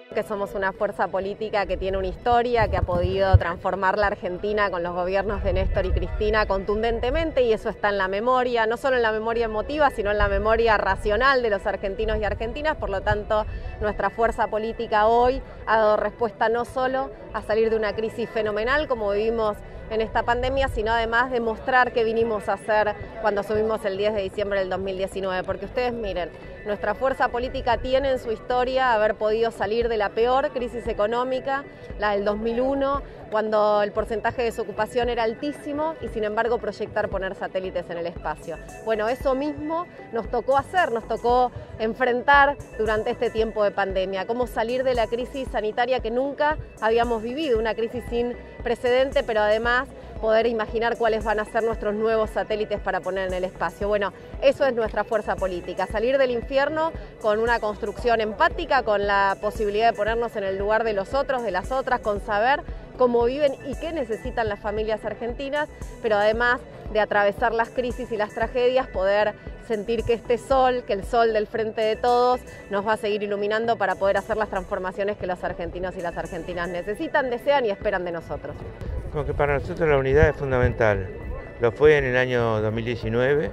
Que somos una fuerza política que tiene una historia, que ha podido transformar la Argentina con los gobiernos de Néstor y Cristina contundentemente, y eso está en la memoria, no solo en la memoria emotiva, sino en la memoria racional de los argentinos y argentinas. Por lo tanto, nuestra fuerza política hoy ha dado respuesta no solo a salir de una crisis fenomenal como vivimos en esta pandemia, sino además de mostrar qué vinimos a hacer cuando asumimos el 10 de diciembre del 2019. Porque ustedes miren, nuestra fuerza política tiene en su historia haber podido salir de la peor crisis económica, la del 2001, cuando el porcentaje de desocupación era altísimo y sin embargo proyectar poner satélites en el espacio. Bueno, eso mismo nos tocó hacer, nos tocó enfrentar durante este tiempo de pandemia, cómo salir de la crisis sanitaria que nunca habíamos vivido, una crisis sin precedente, pero además poder imaginar cuáles van a ser nuestros nuevos satélites para poner en el espacio. Bueno, eso es nuestra fuerza política, salir del infierno con una construcción empática, con la posibilidad de ponernos en el lugar de los otros, de las otras, con saber cómo viven y qué necesitan las familias argentinas, pero además de atravesar las crisis y las tragedias, poder sentir que este sol, que el sol del frente de todos, nos va a seguir iluminando para poder hacer las transformaciones que los argentinos y las argentinas necesitan, desean y esperan de nosotros. Como que para nosotros la unidad es fundamental. Lo fue en el año 2019.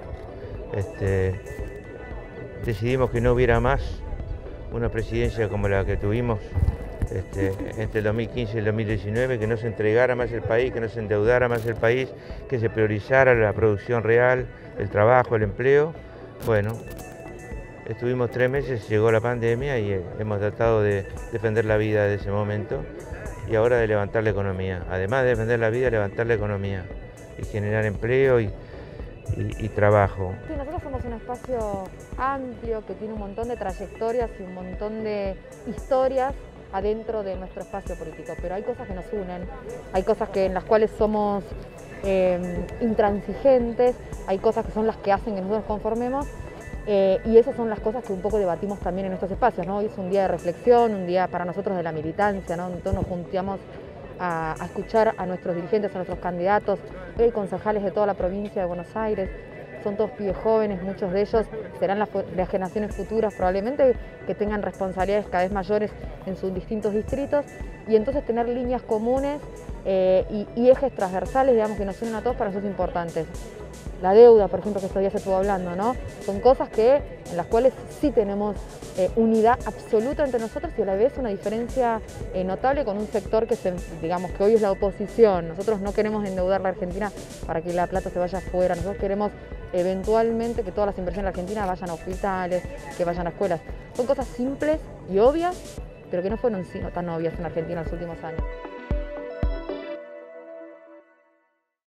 Decidimos que no hubiera más una presidencia como la que tuvimos entre el 2015 y el 2019, que no se entregara más el país, que no se endeudara más el país, que se priorizara la producción real, el trabajo, el empleo. Bueno, estuvimos 3 meses, llegó la pandemia y hemos tratado de defender la vida de ese momento y ahora de levantar la economía. Además de defender la vida, levantar la economía y generar empleo y trabajo. Sí, nosotros somos un espacio amplio que tiene un montón de trayectorias y un montón de historias adentro de nuestro espacio político, pero hay cosas que nos unen, hay cosas en las cuales somos intransigentes, hay cosas que son las que hacen que nosotros conformemos, y esas son las cosas que un poco debatimos también en estos espacios, ¿no? Hoy es un día de reflexión, un día para nosotros de la militancia, ¿no? Entonces nos juntamos a escuchar a nuestros dirigentes, a nuestros candidatos. Hoy hay concejales de toda la provincia de Buenos Aires, son todos pibes jóvenes, muchos de ellos serán las generaciones futuras probablemente que tengan responsabilidades cada vez mayores en sus distintos distritos, y entonces tener líneas comunes y ejes transversales, digamos, que nos unen a todos, para nosotros es importante. La deuda, por ejemplo, que estos días se estuvo hablando, ¿no? Son cosas en las cuales sí tenemos unidad absoluta entre nosotros y a la vez una diferencia notable con un sector digamos, que hoy es la oposición. Nosotros no queremos endeudar la Argentina para que la plata se vaya afuera, nosotros queremos eventualmente que todas las inversiones de la Argentina vayan a hospitales, que vayan a escuelas. Son cosas simples y obvias, pero que no fueron tan obvias en Argentina en los últimos años.